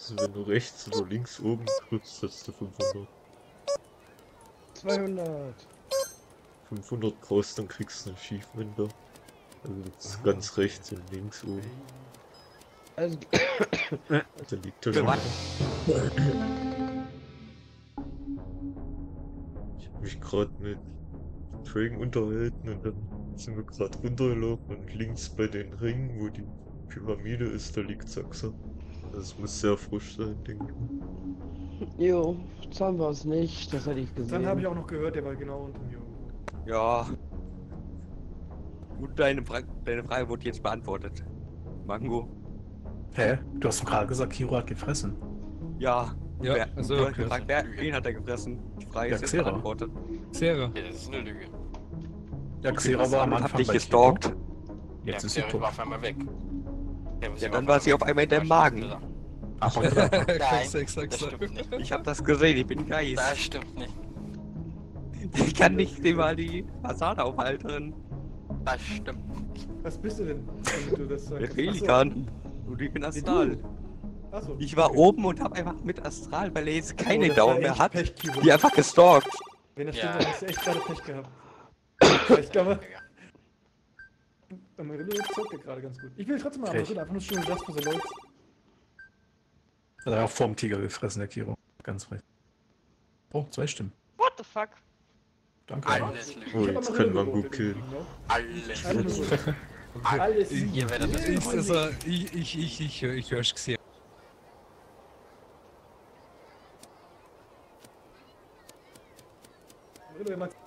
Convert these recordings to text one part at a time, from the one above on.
Also wenn du rechts oder links oben drückst, hast du 500. 200. 500 brauchst, dann kriegst du ein Achievement da. Also jetzt ganz rechts und links oben. Also, Da liegt er schon. Ich habe mich gerade mit Dragon unterhalten und dann sind wir gerade runtergelaufen und links bei den Ringen, wo die Pyramide ist, da liegt Saxa. Das muss sehr frisch sein, denke ich mal. jo, jetzt haben wir es nicht, das hätte ich gesehen. Dann habe ich auch noch gehört, der war genau unter mir irgendwo. Ja. Gut, deine Frage wurde jetzt beantwortet. Mango. Hä? Du hast doch gerade gesagt, Kiro hat gefressen. Ja. Ja, wer, also du hast gefragt, wen hat er gefressen? Die Frage Ja, ist jetzt Xera. beantwortet. Xera. Ja, das ist eine Lüge. Ja, Xera war am Hab Anfang dich bei gestalkt. Kiro. Jetzt Ja, ist sie der tot. war auf einmal weg. Ja, dann war sie auf einmal in deinem Magen. Aber Nein, Sechs. das stimmt nicht. Ich hab das gesehen, ich bin Geist. Das stimmt nicht. Ich kann nicht immer die Fassade aufhalten. Das stimmt nicht. Was bist du denn, damit du das sagst? Der Pelikan. Und ich bin Astral. Achso. Ich war oben und hab einfach mit Astral, weil er jetzt keine das war Daumen mehr echt hat, Pech, Kiro. die einfach gestalkt. Wenn das Ja. stimmt, dann hast du echt gerade Pech gehabt. Ich glaube, Amarillo zockt ja gerade ganz gut. Ich will trotzdem mal Pech. Amarillo, einfach nur schon das für so Leute. er hat auch vorm Tiger gefressen, der Kiro. Ganz recht. Oh, 2 Stimmen. What the fuck? Danke. Alles Ich Oh, Lüge. hab jetzt Amarillo kann man gewotet gut killen. im Team, ne? Alles Alles Lüge. gut. Alles Ihr werdet das Ich, also, ich hör's gesehen. Amarillo, wer mag-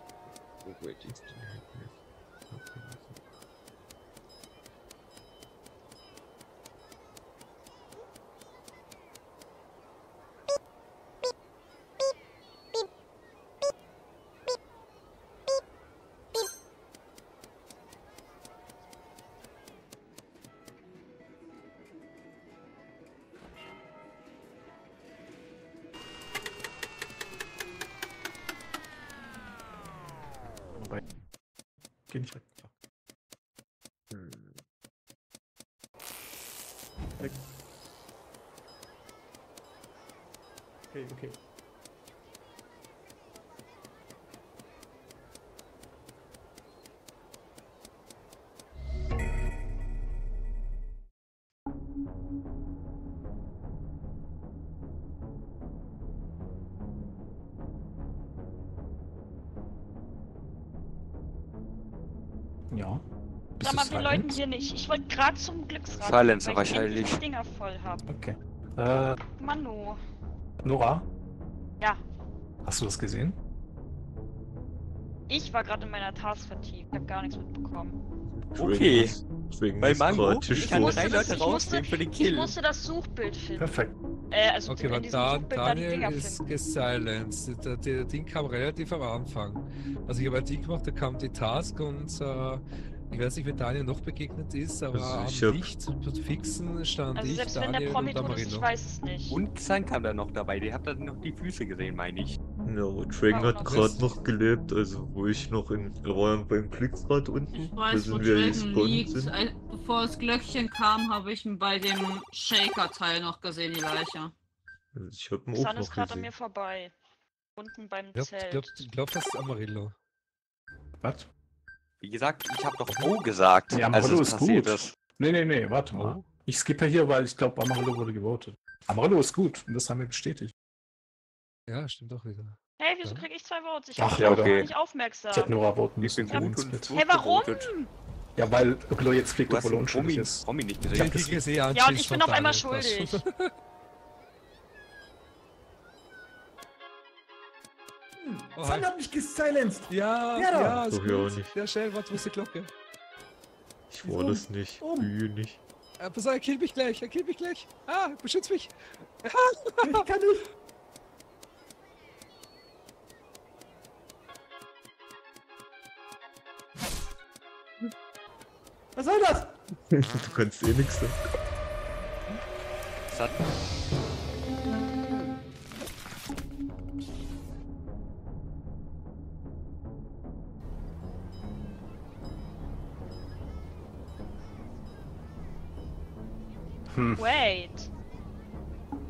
Wobei. Geh nicht weg. Okay. Ja. Sag mal, wir läuten hier nicht. Ich wollte gerade zum Glücksrad. Silencer weil ich wahrscheinlich. endlich die Dinger voll habe. Okay. Mano. Nora? Ja. Hast du das gesehen? Ich war gerade in meiner Task vertieft. Ich habe gar nichts mitbekommen. Okay. Deswegen Bei ist Mango, gerade ich Tisch kann vor. drei Leute rausnehmen für den Ich Kill. musste das Suchbild finden. Perfekt. Also Okay, in aber diesem Suchbild da die Daniel Dinger ist finden. gesilenced. Der Ding kam relativ am Anfang. Also ich habe ein Ding gemacht, da kam die Task und ich weiß nicht, wer Daniel noch begegnet ist, aber Also ich am hab- Licht fixen stand Also ich, selbst wenn der Daniel Promi und tot ist, ich Amarillo. weiß es nicht. Und Xan kam da noch dabei, der hat dann noch die Füße gesehen, meine ich. Ja, aber Dragon War hat auch noch gerade das. noch gelebt, also wo ich noch in. Wir waren beim Glücksrad unten. Ich Da weiß, wo sind wir Dragon gespawnt liegt. sind. Bevor das Glöckchen kam, habe ich ihn bei dem Shaker-Teil noch gesehen, die Leiche. Also ich hab ihn auch Xan ist noch gerade an mir gesehen. vorbei. Unten beim Ich Zelt. glaub, das ist Amarillo. Was? Wie gesagt, ich habe doch O gesagt, Ja, als Amarillo es ist passiert gut. ist. Nee, warte mal. Oh. Ich skippe hier, weil ich glaube, Amarillo wurde gewotet. Amarillo ist gut und das haben wir bestätigt. Ja, stimmt doch wieder. Hey, wieso Ja. krieg ich 2 Votes? Ich Ach, bin ja, gar okay. nicht aufmerksam. Ich hätte Nora voten Ich müssen. bin gut Ins und Bett. Hey, warum? Ja, weil Apollo jetzt fliegt, Du hast Apollo den unschuldig Promi, ist. Promi nicht Ich gesehen. hab das- Ja, und ich bin auf einmal schuldig. Oh, Xan hat mich gesilenced. ja, Ja, doch. ja, ist Doch, ja, gut. nicht. Ja, schnell, warte, wo ist die Glocke? Ich war das nicht. Bühe nicht. Pass auf, er killt mich gleich, Ah, beschütz mich. Ich kann nicht. Was soll das? Du kannst eh nix. Ne? Das hat Wait.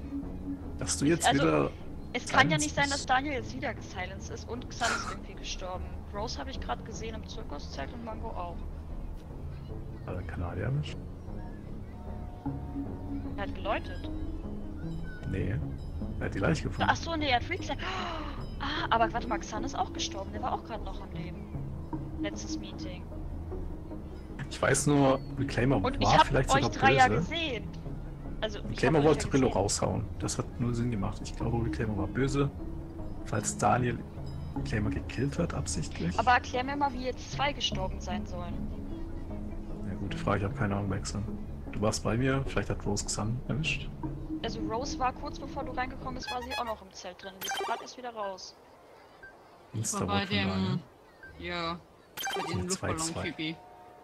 Dass du jetzt Also, wieder... Es kann ja nicht Silenced sein, dass ist. Daniel jetzt wieder gesilenced ist und Xan ist irgendwie gestorben. Rose habe ich gerade gesehen im Zirkuszelt und Mango auch. Aber der Kanadier nicht? Er hat geläutet. Nee. Er hat die Leiche gefunden. Achso, nee, er hat Freaks. Ah, aber warte mal, Xan ist auch gestorben. Der war auch gerade noch am Leben. Letztes Meeting. Ich weiß nur, Reclaimer Und ich war habe vielleicht euch sogar drei ja böse. gesehen. Also, ich Reclaimer hab euch wollte ja Brillo gesehen. raushauen. Das hat nur Sinn gemacht. Ich glaube, Reclaimer war böse. Falls Daniel Reclaimer gekillt hat, absichtlich. Aber erklär mir mal, wie jetzt 2 gestorben sein sollen. Ja, gute Frage, ich habe keine Ahnung, Wechseln. Du warst bei mir, vielleicht hat Rose Xan erwischt. Also Rose war kurz bevor du reingekommen bist, war sie auch noch im Zelt drin. Die ist gerade erst wieder raus. Ich war bei Insta-Vote von Daniel. dem. Ja. Bei dem Sind 2-2. Luftballon-Typi.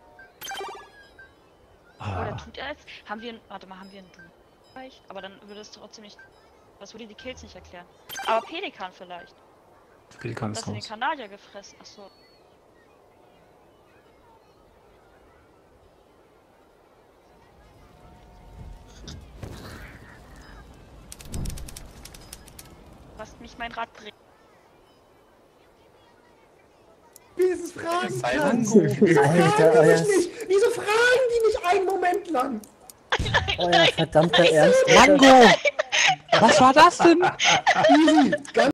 Oder Ah, tut er es? Haben wir ein... Warte mal, haben wir ein Du? Vielleicht? Aber dann würde es trotzdem nicht... Das würde die Kills nicht erklären. Aber Pelikan vielleicht. Pelikan Dass ist sie den raus. Kanadier gefressen. Achso. Lasst mich mein Rad drehen. Wenigstens fragen Silence. kannst. Alter, Fragen euer, mich nicht. Wieso fragen die mich einen Moment lang? euer verdammter Ernst. Mango! Was war das denn? Easy. Ganz